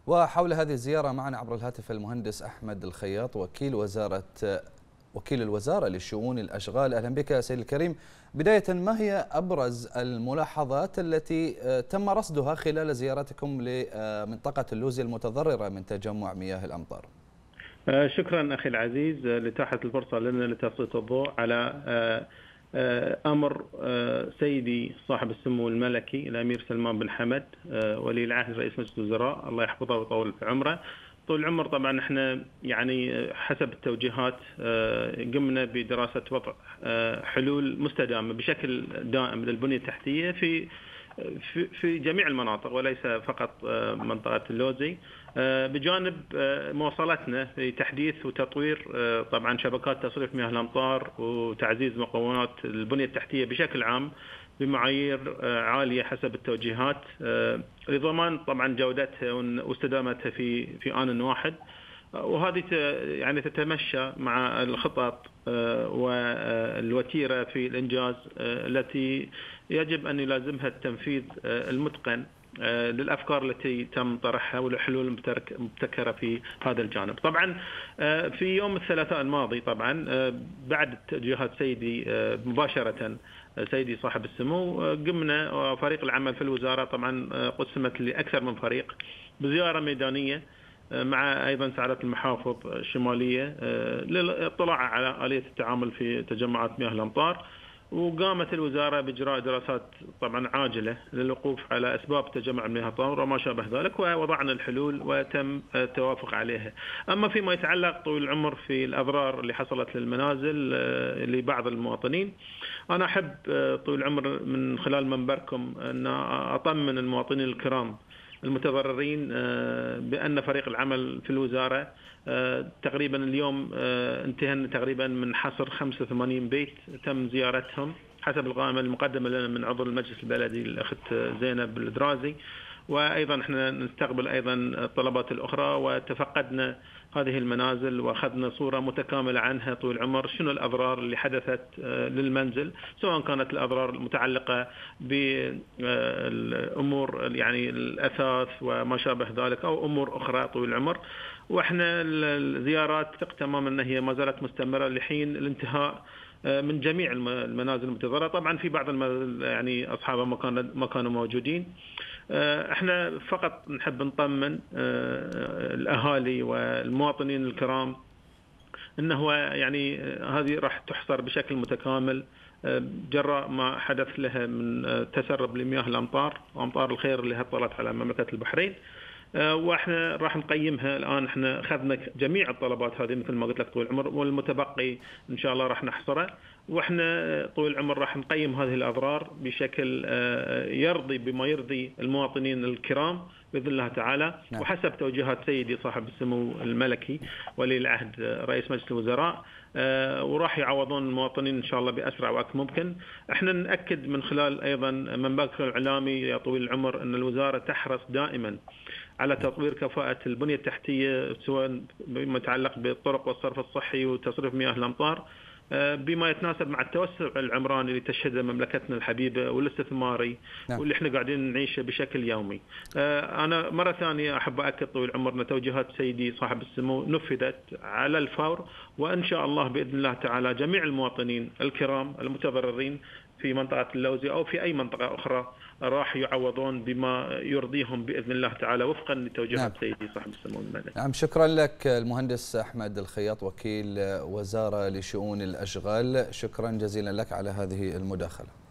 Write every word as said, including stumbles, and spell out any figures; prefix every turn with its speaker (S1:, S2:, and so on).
S1: وحول هذه الزيارة معنا عبر الهاتف المهندس أحمد الخياط وكيل وزارة وكيل الوزارة لشؤون الأشغال. أهلا بك سيد الكريم. بداية، ما هي أبرز الملاحظات التي تم رصدها خلال زيارتكم لمنطقة اللوزي المتضررة من تجمع مياه الأمطار؟
S2: شكرا أخي العزيز لتاحة الفرصة لنا لتسليط الضوء على أمر سيدي صاحب السمو الملكي الأمير سلمان بن حمد ولي العهد رئيس مجلس الوزراء، الله يحفظه ويطول في عمره. طول العمر طبعا احنا يعني حسب التوجيهات قمنا بدراسة وضع حلول مستدامة بشكل دائم للبنية التحتية في في في جميع المناطق وليس فقط منطقة اللوزي، بجانب مواصلتنا في تحديث وتطوير طبعا شبكات تصريف مياه الأمطار وتعزيز مقومات البنية التحتية بشكل عام بمعايير عالية حسب التوجيهات لضمان طبعا جودتها واستدامتها في في آن واحد، وهذه يعني تتمشى مع الخطط والوتيرة في الإنجاز التي يجب أن يلازمها التنفيذ المتقن للأفكار التي تم طرحها والحلول المبتكرة في هذا الجانب. طبعا في يوم الثلاثاء الماضي طبعا بعد توجيهات سيدي مباشرة سيدي صاحب السمو قمنا وفريق العمل في الوزارة طبعا قسمت لأكثر من فريق بزيارة ميدانية مع أيضا سعادة المحافظ الشمالية للاطلاع على آلية التعامل في تجمعات مياه الأمطار، وقامت الوزارة بإجراء دراسات طبعا عاجلة للوقوف على أسباب تجمع مياه الأمطار وما شابه ذلك، ووضعنا الحلول وتم التوافق عليها. أما فيما يتعلق طول العمر في الأضرار اللي حصلت للمنازل لبعض المواطنين، أنا أحب طول العمر من خلال منبركم أن أطمن المواطنين الكرام المتضررين بأن فريق العمل في الوزارة تقريبا اليوم انتهى تقريبا من حصر خمسة وثمانين بيت تم زيارتهم حسب القائمة المقدمة لنا من عضو المجلس البلدي الأخت زينب الدرازي، وأيضا احنا نستقبل أيضا الطلبات الأخرى وتفقدنا هذه المنازل وأخذنا صورة متكاملة عنها طول العمر، شنو الأضرار اللي حدثت للمنزل، سواء كانت الأضرار المتعلقة بالأمور يعني الأثاث وما شابه ذلك أو أمور أخرى طول العمر. وإحنا الزيارات ثق تماما أن هي ما زالت مستمرة لحين الانتهاء من جميع المنازل المتضررة. طبعا في بعض يعني أصحابها ما كانوا ما كانوا موجودين. احنا فقط نحب نطمن الأهالي والمواطنين الكرام انه يعني هذه راح تحصر بشكل متكامل جراء ما حدث لها من تسرب لمياه الأمطار وأمطار الخير اللي هطلت على مملكة البحرين، واحنا راح نقيمها. الان احنا اخذنا جميع الطلبات هذه مثل ما قلت لك طول العمر، والمتبقي ان شاء الله راح نحصره، واحنا طول العمر راح نقيم هذه الاضرار بشكل يرضي بما يرضي المواطنين الكرام باذن الله تعالى. نعم. وحسب توجيهات سيدي صاحب السمو الملكي ولي العهد رئيس مجلس الوزراء، وراح يعوضون المواطنين ان شاء الله باسرع وقت ممكن. احنا ناكد من خلال ايضا منبركم الاعلامي يا طويل العمر ان الوزاره تحرص دائما على تطوير كفاءة البنية التحتية سواء بما يتعلق بالطرق والصرف الصحي وتصريف مياه الأمطار بما يتناسب مع التوسع العمراني اللي تشهده مملكتنا الحبيبة والاستثماري. نعم. واللي احنا قاعدين نعيشه بشكل يومي. أنا مرة ثانية أحب أكد طويل العمر أن توجيهات سيدي صاحب السمو نفذت على الفور، وإن شاء الله بإذن الله تعالى جميع المواطنين الكرام المتضررين في منطقة اللوزي أو في أي منطقة أخرى راح يعوضون بما يرضيهم بإذن الله تعالى وفقا لتوجيهات. نعم. سيدي صاحب السمو الملكي.
S1: نعم، شكرا لك المهندس أحمد الخياط وكيل وزارة لشؤون الأشغال، شكرا جزيلا لك على هذه المداخلة.